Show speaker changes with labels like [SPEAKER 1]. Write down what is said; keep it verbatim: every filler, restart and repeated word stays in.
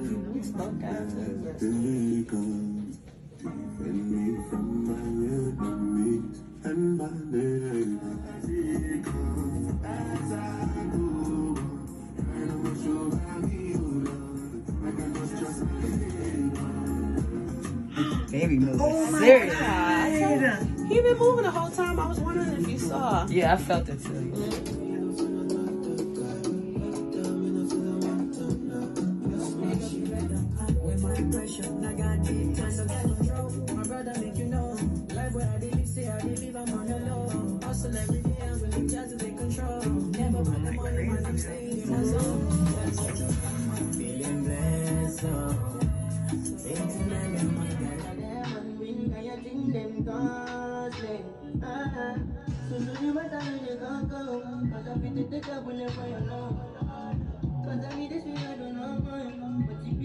[SPEAKER 1] We spoke down to the
[SPEAKER 2] defend me from my enemies and my name. As I go, I'm not sure how you love. I can just trust
[SPEAKER 1] baby moving
[SPEAKER 3] Oh my
[SPEAKER 1] serious.
[SPEAKER 3] God.
[SPEAKER 1] He been moving the whole time. I was wondering if you saw.
[SPEAKER 3] Yeah, I felt it too.
[SPEAKER 4] Cause I need this, I don't know, but you